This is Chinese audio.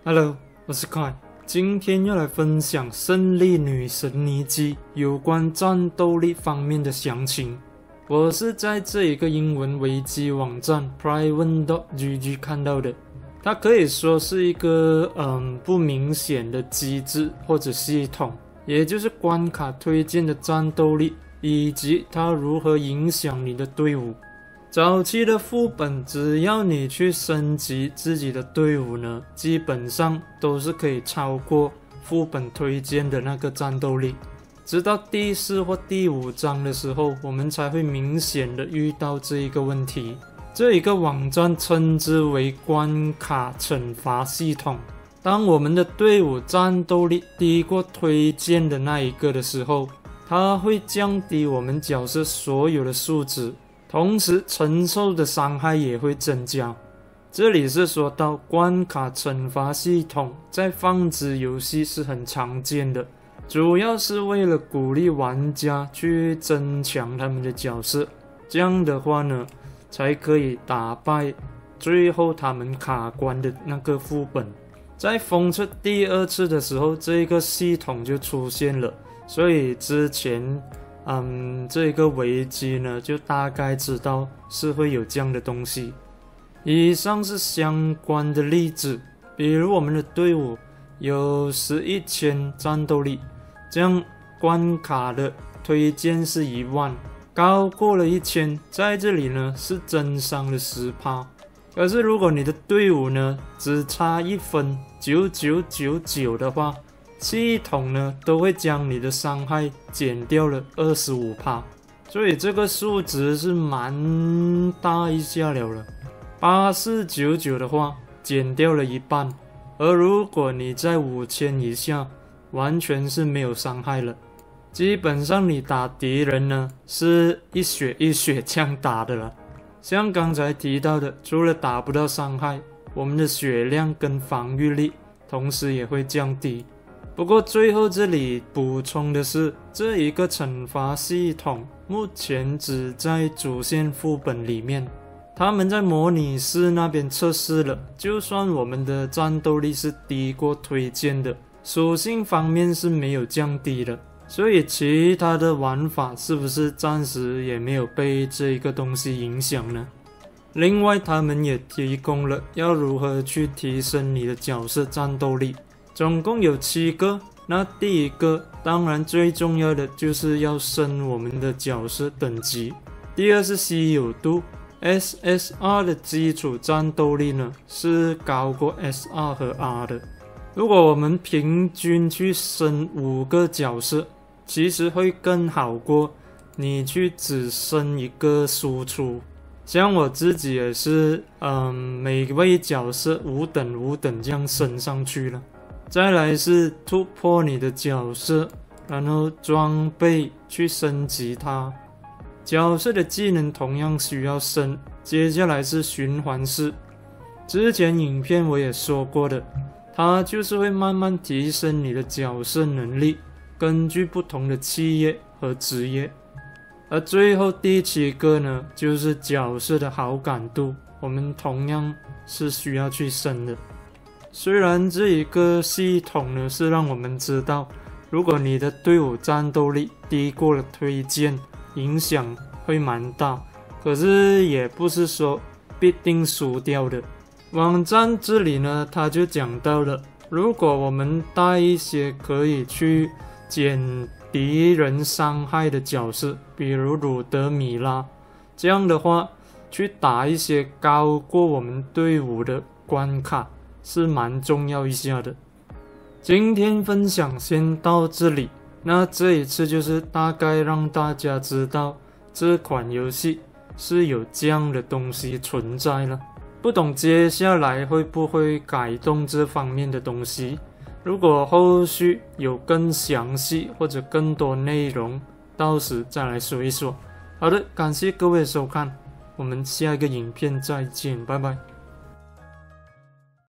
Hello， 我是 Kai， 今天要来分享《胜利女神尼基》有关战斗力方面的详情。我是在这一个英文维基网站 private.gg 看到的，它可以说是一个不明显的机制或者系统，也就是关卡推荐的战斗力以及它如何影响你的队伍。早期的副本，只要你去升级自己的队伍呢，基本上都是可以超过副本推荐的那个战斗力。直到第4或第5章的时候，我们才会明显的遇到这一个问题。这一个网站称之为关卡惩罚系统。当我们的队伍战斗力低过推荐的那一个的时候，它会降低我们角色所有的数值，同时承受的伤害也会增加。这里是说到关卡惩罚系统在放置游戏是很常见的，主要是为了鼓励玩家去增强他们的角色，这样的话呢，才可以打败最后他们卡关的那个副本。在封测第2次的时候，这个系统就出现了，所以之前这个危机呢，就大概知道是会有这样的东西。以上是相关的例子，比如我们的队伍有11000战斗力，这样关卡的推荐是10000，高过了1000，在这里呢是增伤了10%。可是如果你的队伍呢只差1分9999的话，系统呢都会将你的伤害减掉了25%，所以这个数值是蛮大一下了。8499的话减掉了一半，而如果你在5000以下，完全是没有伤害了。基本上你打敌人呢是一血一血这样打的了。像刚才提到的，除了打不到伤害，我们的血量跟防御力同时也会降低。不过最后这里补充的是，这一个惩罚系统目前只在主线副本里面，他们在模拟室那边测试了，就算我们的战斗力是低过推荐的，属性方面是没有降低的，所以其他的玩法是不是暂时也没有被这一个东西影响呢？另外他们也提供了要如何去提升你的角色战斗力，总共有7个。那第1个当然最重要的就是要升我们的角色等级。第2是稀有度， SSR 的基础战斗力呢是高过 SR 和 R 的。如果我们平均去升5个角色，其实会更好过你去只升1个输出。像我自己也是每位角色5等这样升上去了。再来是突破你的角色，然后装备去升级它，角色的技能同样需要升。接下来是循环式，之前影片我也说过的，它就是会慢慢提升你的角色能力，根据不同的企业和职业。而最后第7个呢，就是角色的好感度，我们同样是需要去升的。虽然这一个系统呢是让我们知道，如果你的队伍战斗力低过了推荐，影响会蛮大，可是也不是说必定输掉的。网站这里呢，他就讲到了，如果我们带一些可以去减敌人伤害的角色，比如鲁德米拉，这样的话去打一些高过我们队伍的关卡是蛮重要一下的。今天分享先到这里，那这一次就是大概让大家知道这款游戏是有这样的东西存在了，不懂接下来会不会改动这方面的东西。如果后续有更详细或者更多内容，到时再来说一说。好的，感谢各位的收看，我们下一个影片再见，拜拜。